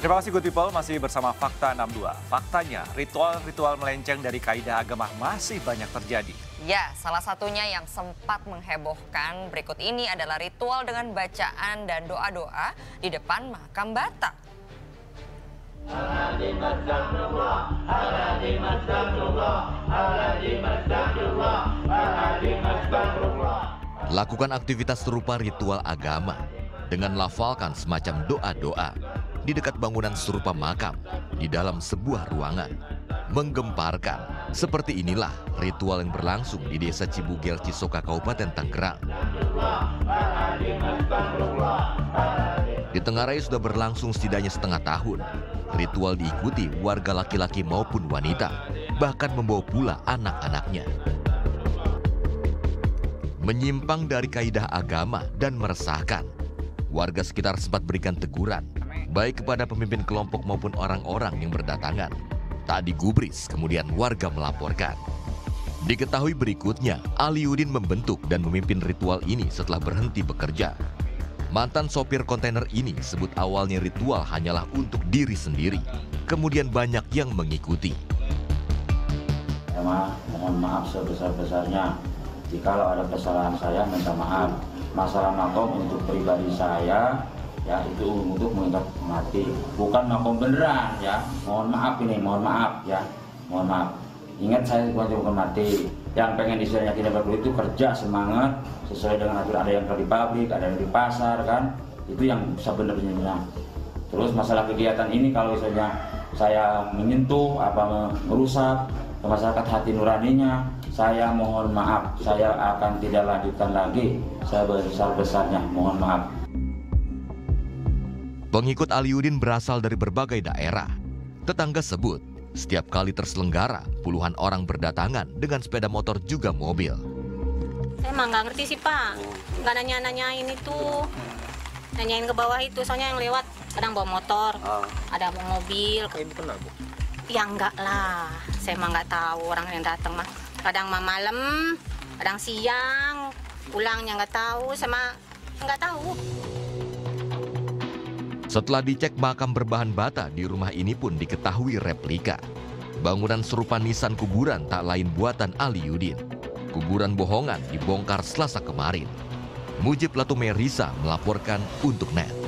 Terima kasih Good People, masih bersama Fakta 62. Faktanya, ritual-ritual melenceng dari kaidah agama masih banyak terjadi. Ya, salah satunya yang sempat menghebohkan berikut ini adalah ritual dengan bacaan dan doa-doa di depan makam Batak. Lakukan aktivitas serupa ritual agama dengan lafalkan semacam doa-doa di dekat bangunan serupa makam di dalam sebuah ruangan. Menggemparkan, seperti inilah ritual yang berlangsung di Desa Cibugel, Cisoka, Kabupaten Tangerang. Di Tenggarai sudah berlangsung setidaknya setengah tahun. Ritual diikuti warga laki-laki maupun wanita, bahkan membawa pula anak-anaknya. Menyimpang dari kaidah agama dan meresahkan, warga sekitar sempat berikan teguran, baik kepada pemimpin kelompok maupun orang-orang yang berdatangan. Tak digubris, kemudian warga melaporkan. Diketahui berikutnya, Aliudin membentuk dan memimpin ritual ini setelah berhenti bekerja. Mantan sopir kontainer ini sebut awalnya ritual hanyalah untuk diri sendiri. Kemudian banyak yang mengikuti. Mohon maaf sebesar-besarnya. Jikalau ada kesalahan saya, minta maaf. Masalah makom untuk pribadi saya, ya itu untuk mengingat mati. Bukan makom beneran ya. Mohon maaf ini, mohon maaf ya. Mohon maaf. Ingat saya bukan mati. Yang pengen istilahnya tidak perlu itu kerja semangat sesuai dengan aturan, ada yang di pabrik, ada yang di pasar kan. Itu yang sebenarnya. Terus masalah kegiatan ini kalau misalnya saya menyentuh apa merusak ke masyarakat hati nuraninya, saya mohon maaf, saya akan tidak lanjutkan lagi. Saya besar-besarnya mohon maaf. Pengikut Aliudin berasal dari berbagai daerah. Tetangga sebut, setiap kali terselenggara, puluhan orang berdatangan dengan sepeda motor juga mobil. Saya emang nggak ngerti sih Pak, nggak nanyain itu, nanyain ke bawah itu, soalnya yang lewat kadang bawa motor, ada bawa mobil. Ibu kenal Bu? Ya enggak lah, saya emang nggak tahu orang yang datang mah. Kadang malam, kadang siang, pulangnya nggak tahu, sama nggak tahu. Setelah dicek makam berbahan bata di rumah ini pun diketahui replika. Bangunan serupa nisan kuburan tak lain buatan Aliudin. Kuburan bohongan dibongkar Selasa kemarin. Mujib Latumerisa melaporkan untuk NET.